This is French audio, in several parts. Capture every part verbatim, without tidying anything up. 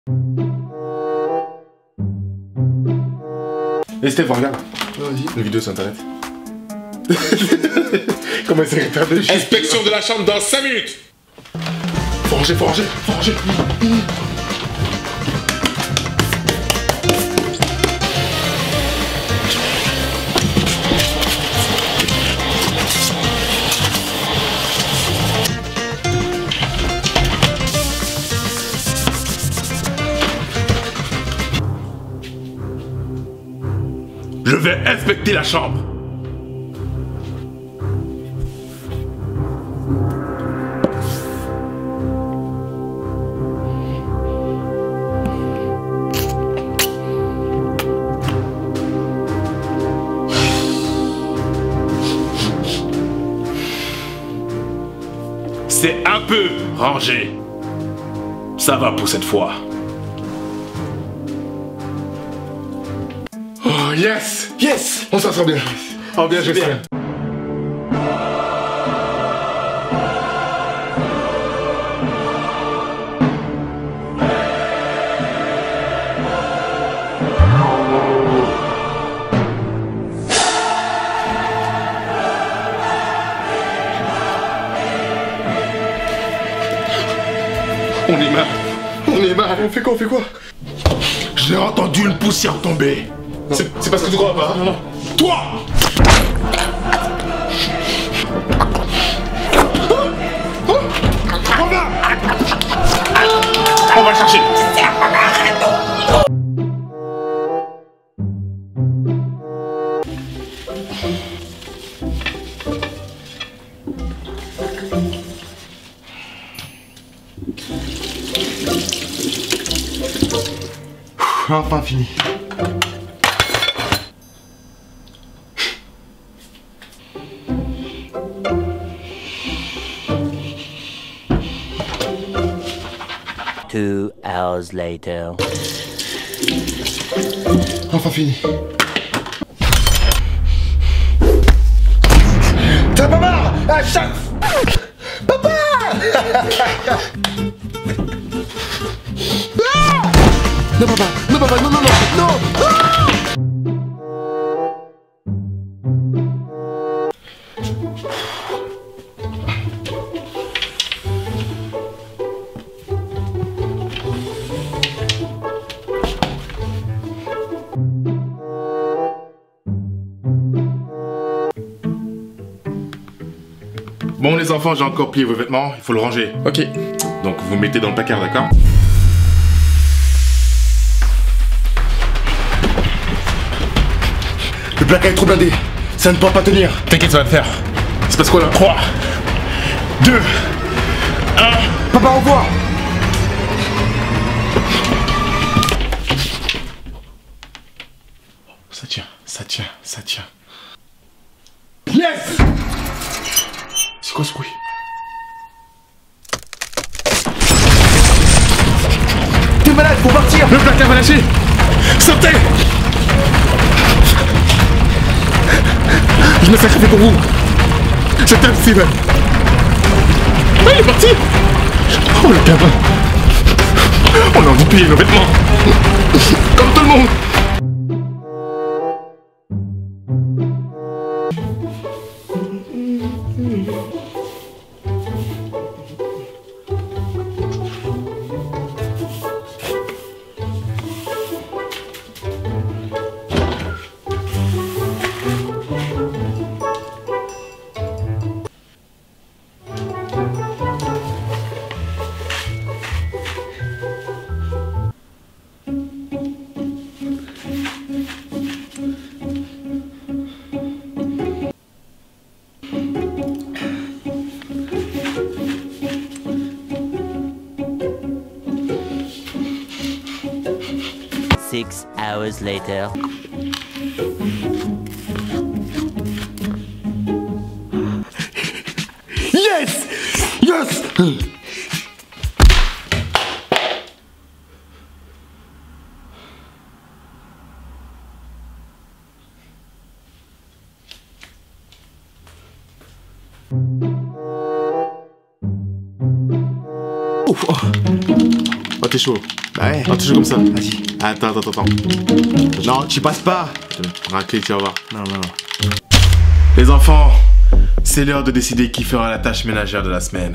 Et Steph, regarde. Vas-y. Une vidéo sur internet. Comment ça faire de chier. Inspection de la chambre dans cinq minutes. Faut ranger, faut ranger, faut ranger. Je vais inspecter la chambre. C'est un peu rangé. Ça va pour cette fois. Oh yes! Yes! On s'en sort bien. Oh bien, je sais. On est mal. On est mal. On fait quoi? On fait quoi? J'ai entendu une poussière tomber. C'est parce que tu crois pas. Non, non. Toi! On va! On va chercher. Enfin fini. Two hours later. Enfin fini. T'as pas marre à chaque... Papa. Non papa, non papa, non non non, non. Bon les enfants, j'ai encore plié vos vêtements, il faut le ranger. Ok. Donc vous mettez dans le placard, d'accord? Le placard est trop blindé. Ça ne pourra pas tenir. T'inquiète, ça va le faire. C'est parce quoi là? trois, deux, un. Papa, au revoir. Ça tient, ça tient, ça tient. Yes. C'est quoi ce bruit? T'es malade, faut partir. Le placard va lâcher. Sortez. Je me sacrifie pour vous. Je t'aime, Steven. Oh, il est parti. Oh, le gamin. On a envie de plier nos vêtements. Comme tout le monde. Six hours later. Yes. Yes. Ouf, oh. t'es chaud. Bah ouais. Ah, t'es chaud comme ça. Vas-y. Attends, attends, attends. Non, tu passes pas. Raclé, tu vas voir. Non, non, non. Les enfants, c'est l'heure de décider qui fera la tâche ménagère de la semaine.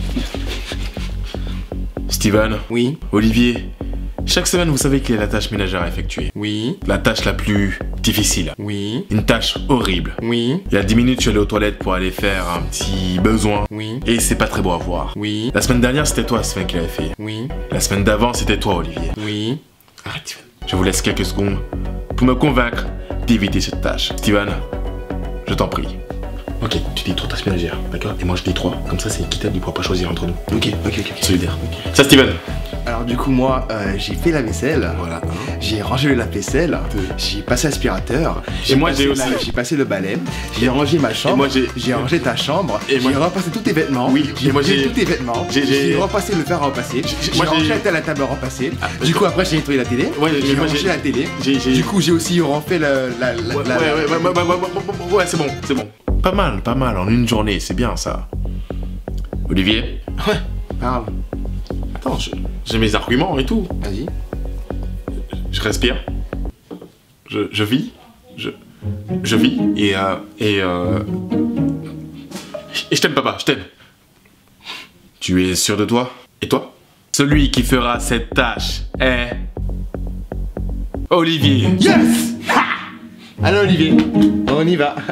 Steven. Oui. Olivier. Chaque semaine, vous savez quelle est la tâche ménagère à effectuer. Oui. La tâche la plus difficile. Oui. Une tâche horrible. Oui. Il y a dix minutes, je suis allé aux toilettes pour aller faire un petit besoin. Oui. Et c'est pas très beau à voir. Oui. La semaine dernière, c'était toi, Steven, qui l'avait fait. Oui. La semaine d'avant, c'était toi, Olivier. Oui. Arrête, Steven. Je vous laisse quelques secondes pour me convaincre d'éviter cette tâche. Steven, je t'en prie. Ok, tu dis trois tâches ménagères, d'accord? Et moi je dis trois, comme ça c'est équitable, il pourra pas choisir entre nous. Ok, ok, ok. Solidaire. Ça, Steven. Alors du coup moi euh, j'ai fait la vaisselle, Voilà. j'ai rangé le lave-vaisselle, Deux. j'ai passé l'aspirateur, Et moi, passé j'ai aussi. la- j'ai passé le balai, j'ai rangé ma chambre, moi, j'ai- j'ai rangé ta chambre, Et moi- j'ai repassé tous tes vêtements, Oui, j'ai et moi, plié j'ai- tous tes vêtements, j'ai- j'ai- j'ai repassé le fer à repasser, j'ai- j'ai moi, rangé j'ai- la table à repasser, Ah, du coup après j'ai nettoyé la télé, Ouais, mais j'ai moi, rangé j'ai- la télé, j'ai- j'ai- du coup j'ai aussi refait le, la, la, Ouais, la- ouais, ouais, ouais, ouais, ouais, ouais, ouais, ouais, c'est bon, c'est bon. Pas mal, pas mal, en une journée, c'est bien ça. Olivier. Ouais, parle, Attends, je- j'ai mes arguments et tout. vas-y. Je respire. Je, je vis. Je, je vis. Et, euh, et, euh, et je t'aime, papa, je t'aime. Tu es sûr de toi? Et toi? Celui qui fera cette tâche est... Olivier. Yes! Ha! Allez Olivier, on y va.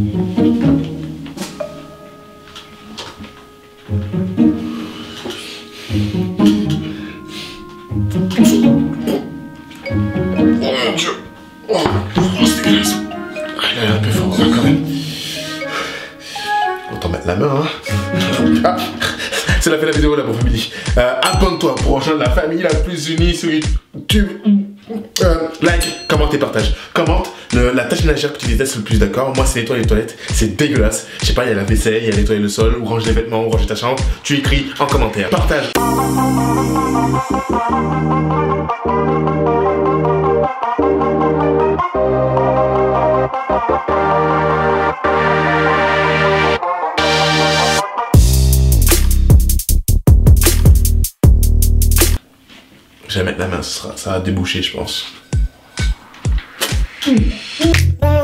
Oh mon dieu. Oh, oh c'est dégueulasse. Ah, il a l'air un peu fort quand même. Autant mettre la main, hein. Ah, c'est la fin de la vidéo là, mon famille. Euh, Abonne-toi pour rejoindre la famille la plus unie sur YouTube. Euh, like, commente et partage. Commente le- la tâche ménagère que tu détestes le plus, d'accord? Moi, c'est nettoyer les toilettes. C'est dégueulasse. Je sais pas, il y a la vaisselle, il y a nettoyer le sol, ou ranger les vêtements, ou ranger ta chambre. Tu écris en commentaire. Partage. Je vais mettre la main, ça, sera, ça va déboucher, je pense.